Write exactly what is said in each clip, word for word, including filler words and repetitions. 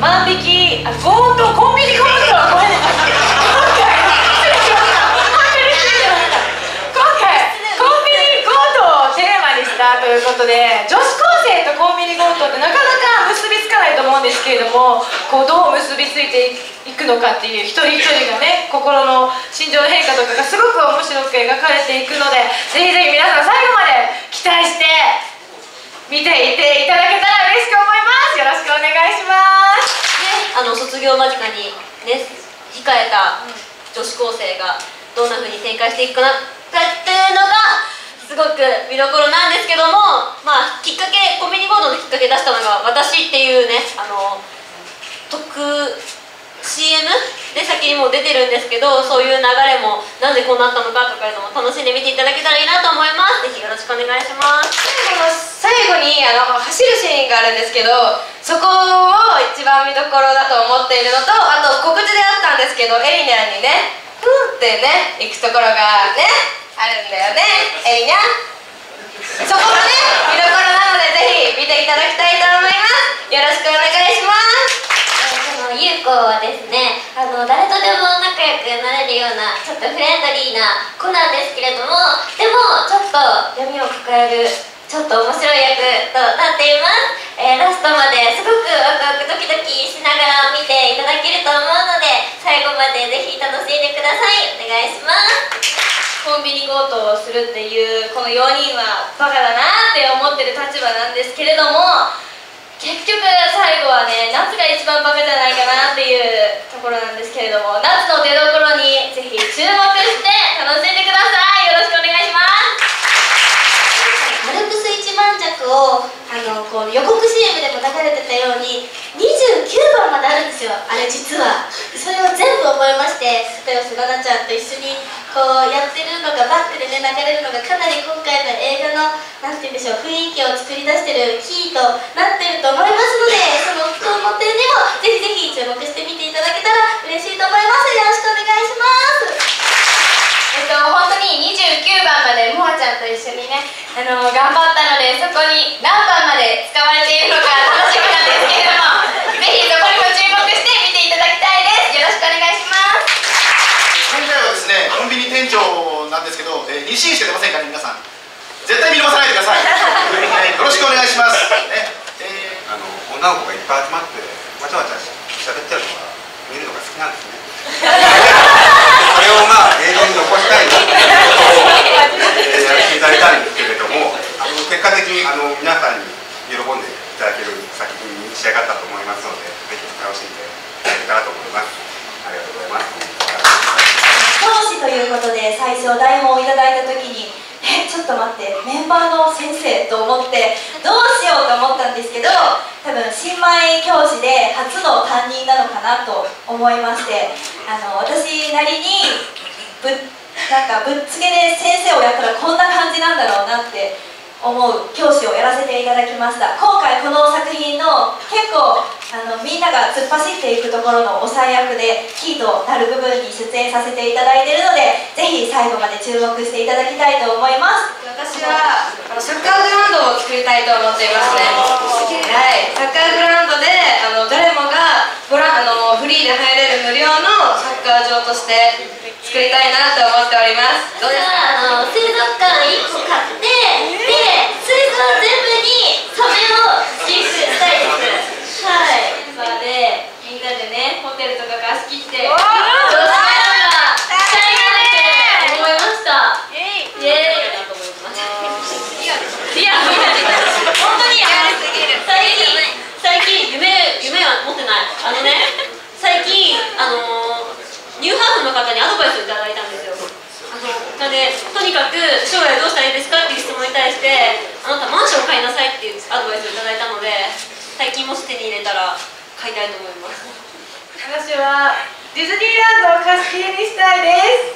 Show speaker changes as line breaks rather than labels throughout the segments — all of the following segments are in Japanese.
万引き、あ、強盗、コンビニ強盗、ごめんなさい。今回失礼しました。本当に失礼しました。今回コンビニ強盗をテーマにしたということで、女子高生とコンビニ強盗ってなかなか結びつかないと思うんですけれども、こうどう結びついていくのかっていう一人一人がね、心の心情の変化とかがすごく面白く描かれていくので、ぜひぜひ皆さん最後まで期待して見ていていただけたら嬉しく思います。よろしくお願いします。
あの卒業間近にね控えた女子高生がどんな風に展開していくかなっていうのがすごく見どころなんですけども、まあきっかけコンビニボードのきっかけ出したのが私っていうね、あの特 シーエム で先にも出てるんですけど、そういう流れもなんでこうなったのかとかいうのも楽しんで見ていただけたらいいなと思います。ぜひよろしくお願いします。
最後にあの走るシーンがあるんですけど、そこを一番見どころだと思っているのと、あと告知であったんですけど、エリニャンにねふーってね行くところがねあるんだよね、エリニャン。そこがね見どころなので、ぜひ見ていただきたいと思います。よろしくお願いします。
ゆうこはですね、あの誰とでも仲良くなれるようなちょっとフレンドリーな子なんですけれども、でもちょっと闇を抱えるちょっと面白い役となっています。えー、ラストまですごくワクワクドキドキしながら見ていただけると思うので、最後までぜひ楽しんでください。お願いします。
コンビニ強盗をするっていうこのよにんはバカだなって思ってる立場なんですけれども、結局最後はね夏が一番バカじゃないかなっていうところなんですけれども、夏の出どころにぜひ注目して楽しんでください。よろしくお願いします。
アルプス一番弱をあのこう予告 シーエム でも流れてたようににじゅうきゅうばんまであるんですよ、あれ実は。それを全部覚えまして、片寄奈々ちゃんと一緒にこうやってるのがバックでね流れるのがかなり今回の映画のなんて言うんでしょう、雰囲気を作り出してるキーとなってると思いますので、そのその点でもぜひぜひ注目してみていただけたら嬉しいと思います。よろしくお願いします。
えっと、本当ににじゅうきゅうばんまでもあちゃんと一緒にね、あの頑張ったので、そこに何番まで使われているのか楽しみなんですけれども、ぜひそこにも注目して見ていただきたいです。よろしくお願いします。
現在はですね、コンビニ店長なんですけど、えー、日清しか出ませんから、皆さん絶対見逃さないでください。はい、よろしくお願いします。ね、えー、
あの女の子がいっぱい集まってわちゃわちゃ喋ってるのが見るのが好きなんですね。それをまあ映像に残したいということを、えー、やらせていただいたんですけれども、あの結果的にあの皆さんに喜んでいただける作品に仕上がったと思いますので、ぜひ楽しんでいただけたらと思います。ありがとうございます。
講師ということで最初台本をいただいた時にえちょっと待って、メンバーの先生と思ってどうしようと思ったんですけど、多分新米教師で初の担任なのかなと思いまして、あの私なりにぶなんかぶっつけで先生をやったらこんな感じなんだろうなって思う教師をやらせていただきました。今回この作品の結構あのみんなが突っ走っていくところの抑え役でキーとなる部分に出演させていただいているので、ぜひ最後まで注目していただきたいと思います。
私はあのサッカーグラウンドを作りたいと思っていますね。はい、サッカーグラウンドであの誰もがボラあのフリーで入れる無料のサッカー場として作りたいなと思っております。どうですか？
あの水族館いっこ買って、で水槽全部にサメを飼育したいです。はい、
まあでみんなでねホテルとか貸し切って女子会とかしたいなって思いました。イエーイ。リアル本当にやりすぎる。
最近最近夢夢は持ってない。あのね最近あのニューハーフの方にアドバイスをいただいたんですよ。あのでとにかく将来どうしたらいいですかっていう質問に対して、あなたマンションを買いなさいっていうアドバイスをいただいたので、最近もし手に入れたら買いたいと思います。
私はディズニーランドを貸し切りにしたいです。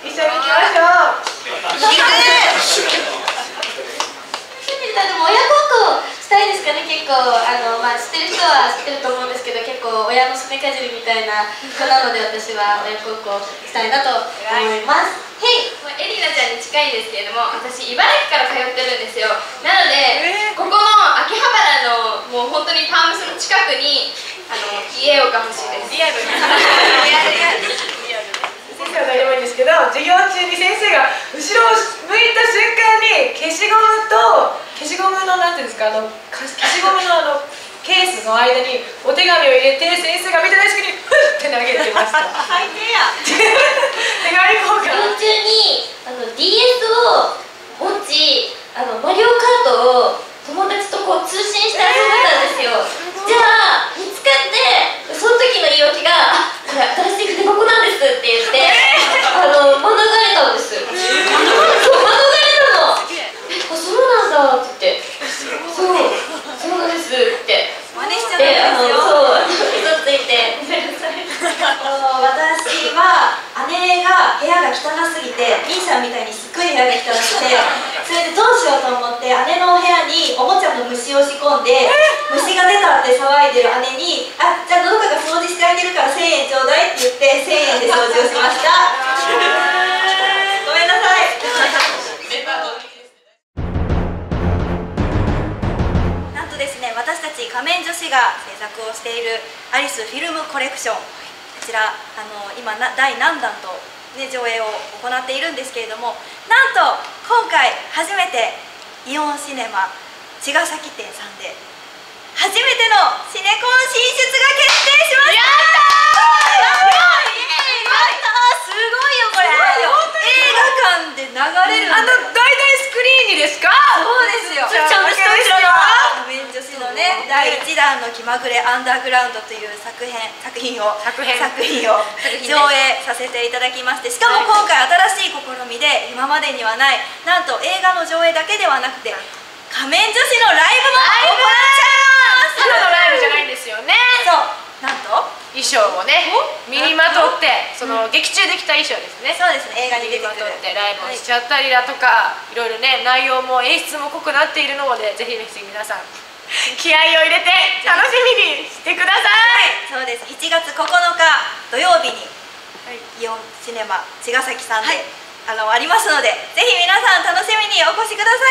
一緒に行きましょう。
でも親孝行したいですかね。結構あの、まあ、知ってる人は知ってると思うんですけど、結構親のすねかじりみたいな子なので、私は親孝行したいなと思います。
はい、もうエリナちゃんに近いんですけれども、私茨城から通ってるんですよ。なので、ここの秋葉原のもう本当にパームスの近くにあの家をが欲しいです。リアルに
先生は何でもいいんですけど、授業中に先生が後ろを向いた瞬間に消しゴムと消しゴムのなんていうんですか、あの消しゴムのあのケースの間にお手紙を入れて、先生が見てない隙にフッて投げてました。
最低や。
手紙交換。
授業中にあの ディーエス を持ち、あのマリオカートを友達とこう通信して遊んでたんですよ。じゃあ見つかって、その時の言い訳が「あ、これ新しい筆箱なんです」って言って、あの免れたんです。そう、免れたの。え、あ、そうなんだって言って、そうそうなんですって
真似しちゃっ
で、あの
たんですよ。
そう嘘ついてごめんなさい。
私は姉が部屋が汚すぎて、みーちゃんみたいにすっごい部屋が汚くて、それでどうしようと思って姉の部屋におもちゃの虫を仕込んで、虫が出たって騒いでる姉に「あ、じゃあどどかが掃除してあげるからせんえんちょうだい」って言ってせんえんで掃除をしました。ごめんなさい。なんとですね、私たち仮面女子が制作をしているアリスフィルムコレクション、こちらあの今な第何弾と、ね、上映を行っているんですけれども、なんと今回初めてイオンシネマ茅ヶ崎店さんで初めてのシネコン進出が決定しました。やったー！すごいよこれ。映画館で流れる
あの大々スクリーンにですか？
そうですよ。
ちゃんとしてるよ。
仮面女子のね、だいいちだんの気まぐれアンダーグラウンドという作品作品を
作品
作品を上映させていただきまして、しかも今回新しい試みで今までにはない、なんと映画の上映だけではなくて仮面女子のライブも行っちゃいます。
ただのライブじゃないんですよね。
そう、なんと
衣装をね身にまとって、その劇中で着た衣装ですね。
そうですね、映画に出てくる
身にまとってライブをしちゃったりだとか、いろいろね内容も演出も濃くなっているので、ぜひぜひ皆さん気合を入れて楽しみにしてください。
そうです。しちがつここのか土曜日にイオンシネマ茅ヶ崎さんで、あのありますので、ぜひ皆さん楽しみにお越しくださ